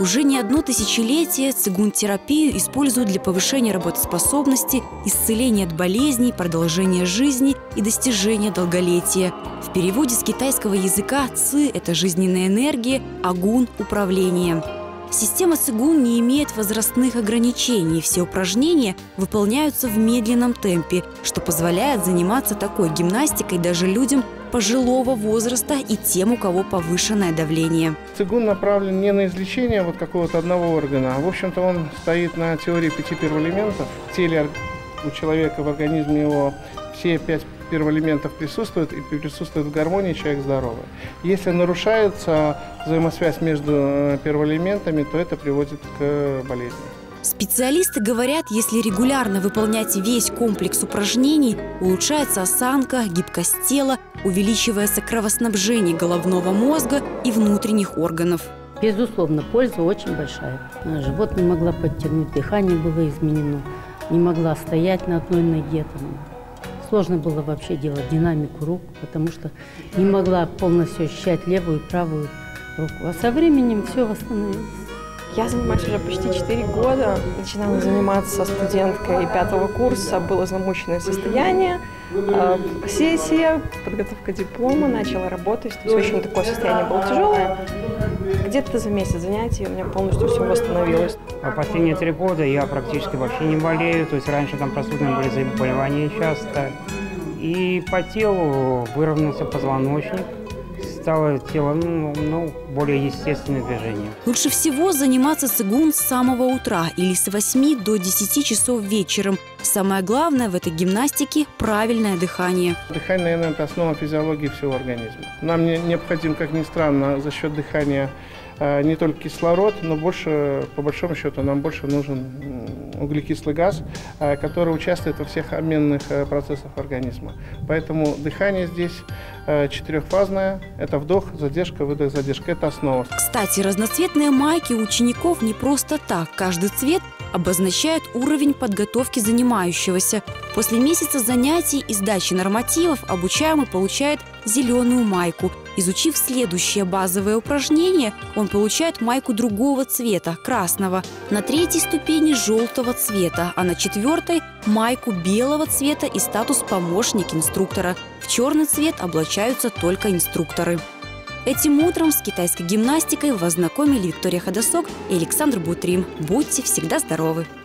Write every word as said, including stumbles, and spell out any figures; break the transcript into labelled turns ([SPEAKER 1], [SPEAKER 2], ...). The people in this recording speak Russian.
[SPEAKER 1] Уже не одно тысячелетие цигун-терапию используют для повышения работоспособности, исцеления от болезней, продолжения жизни и достижения долголетия. В переводе с китайского языка ци – это жизненная энергия, а гун – управление. Система цигун не имеет возрастных ограничений. Все упражнения выполняются в медленном темпе, что позволяет заниматься такой гимнастикой даже людям пожилого возраста и тем, у кого повышенное давление.
[SPEAKER 2] Цигун направлен не на излечение вот какого-то одного органа, а в общем-то он стоит на теории пяти первоэлементов. В теле у человека, в организме его все пять первоэлементов присутствуют и присутствуют в гармонии, человек здоровый. Если нарушается взаимосвязь между первоэлементами, то это приводит к болезни.
[SPEAKER 1] Специалисты говорят, если регулярно выполнять весь комплекс упражнений, улучшается осанка, гибкость тела, увеличивается кровоснабжение головного мозга и внутренних органов.
[SPEAKER 3] Безусловно, польза очень большая. Живот не могла подтянуть, дыхание было изменено, не могла стоять на одной ноге. Сложно было вообще делать динамику рук, потому что не могла полностью ощущать левую и правую руку. А со временем все восстановилось.
[SPEAKER 4] Я занимаюсь уже почти четыре года. Начинала заниматься студенткой пятого курса, было замученное состояние. Сессия, подготовка диплома, начала работать. То есть очень такое состояние было тяжелое. Где-то за месяц занятий у меня полностью все восстановилось.
[SPEAKER 5] А последние три года я практически вообще не болею. То есть раньше там простудные были заболевания часто. И по телу выровнялся позвоночник. Стало тело ну, ну, более естественное движение.
[SPEAKER 1] Лучше всего заниматься цигун с самого утра или с восьми до десяти часов вечером. Самое главное в этой гимнастике – правильное дыхание.
[SPEAKER 2] Дыхание, наверное, это основа физиологии всего организма. Нам не, необходим, как ни странно, за счет дыхания не только кислород, но больше, по большому счету, нам больше нужен углекислый газ, который участвует во всех обменных процессах организма. Поэтому дыхание здесь четырехфазное. Это вдох, задержка, выдох, задержка. Это основа.
[SPEAKER 1] Кстати, разноцветные майки у учеников не просто так. Каждый цвет обозначает уровень подготовки занимающегося. После месяца занятий и сдачи нормативов обучаемый получает зеленую майку. Изучив следующее базовое упражнение, он получает майку другого цвета, красного. На третьей ступени – желтого цвета, а на четвертой – майку белого цвета и статус помощник инструктора. В черный цвет облачаются только инструкторы. Этим утром с китайской гимнастикой вас знакомили Виктория Ходосок и Александр Бутрим. Будьте всегда здоровы!